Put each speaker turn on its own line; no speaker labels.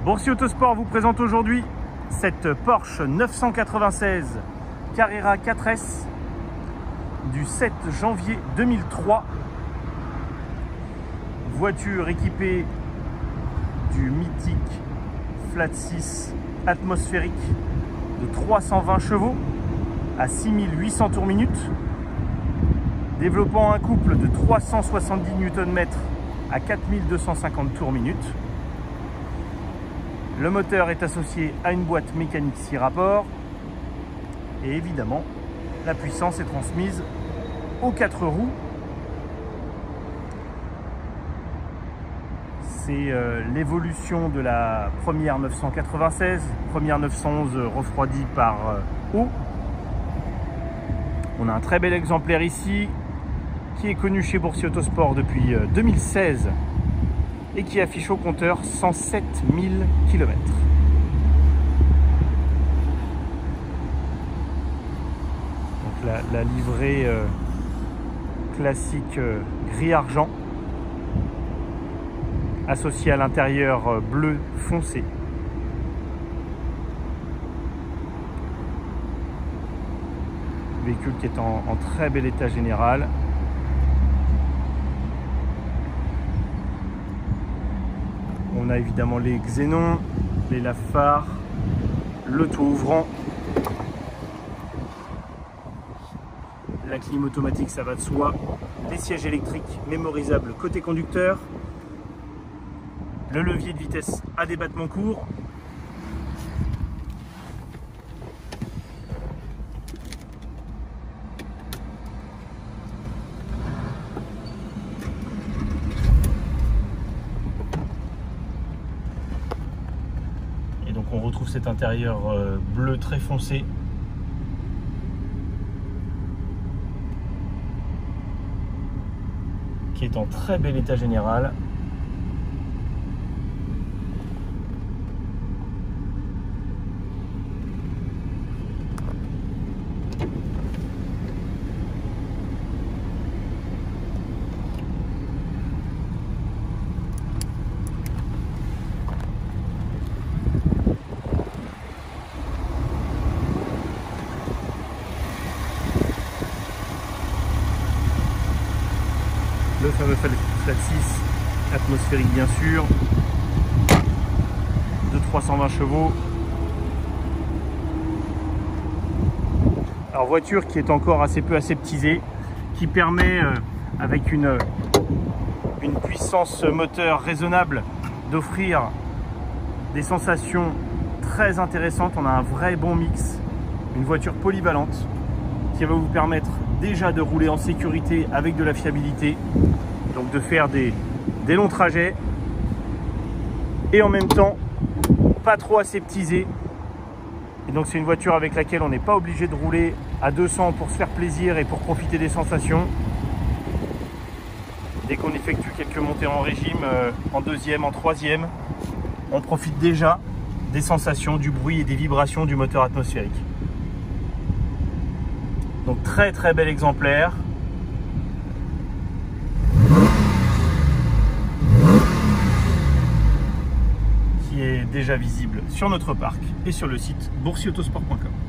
Boursier Autosport vous présente aujourd'hui cette Porsche 996 Carrera 4S du 7 janvier 2003. Voiture équipée du mythique Flat 6 atmosphérique de 320 chevaux à 6800 tours minute, développant un couple de 370 Nm à 4250 tours minute. Le moteur est associé à une boîte mécanique 6 rapports et évidemment la puissance est transmise aux 4 roues. C'est l'évolution de la première 996, première 911 refroidie par eau. On a un très bel exemplaire ici qui est connu chez Boursier Autosport depuis 2016 et qui affiche au compteur 107 000 km. Donc la livrée classique gris-argent, associée à l'intérieur bleu foncé. Véhicule qui est en très bel état général. On a évidemment les xénons, les lave-phares, le toit ouvrant, la clim automatique, ça va de soi, les sièges électriques mémorisables côté conducteur, le levier de vitesse à débattement court, donc on retrouve cet intérieur bleu très foncé. Qui est en très bel état général. Le fameux Flat 6 atmosphérique bien sûr, de 320 chevaux. Alors voiture qui est encore assez peu aseptisée, qui permet avec une puissance moteur raisonnable d'offrir des sensations très intéressantes. On a un vrai bon mix, une voiture polyvalente qui va vous permettre déjà de rouler en sécurité avec de la fiabilité, donc de faire des longs trajets et en même temps pas trop aseptisé. Et donc c'est une voiture avec laquelle on n'est pas obligé de rouler à 200 pour se faire plaisir et pour profiter des sensations. Dès qu'on effectue quelques montées en régime, en deuxième, en troisième, on profite déjà des sensations, du bruit et des vibrations du moteur atmosphérique. Donc très très bel exemplaire. Qui est déjà visible sur notre parc et sur le site boursier-autosport.com.